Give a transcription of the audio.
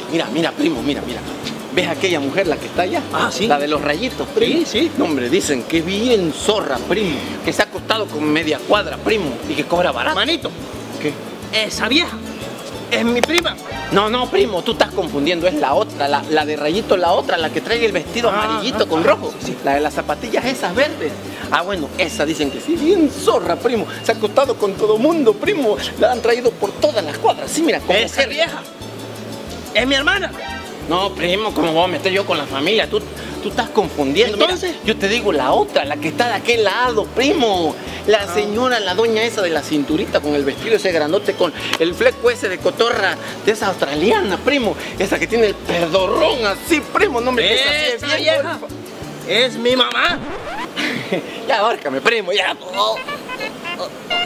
Mira, primo, mira. ¿Ves aquella mujer, la que está allá? Ah, sí. La de los rayitos, primo. Sí. No, hombre, dicen que es bien zorra, primo. Que se ha acostado con media cuadra, primo. Y que cobra barato. Manito, ¿Qué? esa vieja es mi prima. No, primo, tú estás confundiendo. Es la otra, la de rayito, la otra, la que trae el vestido amarillito con rojo. Sí. La de las zapatillas esas verdes. Ah, bueno, esa dicen que sí, bien zorra, primo. Se ha acostado con todo mundo, primo. La han traído por todas las cuadras. Sí, mira, como Esa vieja es mi hermana. No, primo, ¿cómo voy a meter yo con la familia? Tú estás confundiendo. Entonces, mira, yo te digo la otra, la que está de aquel lado, primo. La señora, la doña esa de la cinturita con el vestido ese grandote, con el fleco ese de cotorra de esa australiana, primo. Esa que tiene el pedorrón así, primo. No me esa vieja es mi mamá. Ya, abárcame, primo, ya.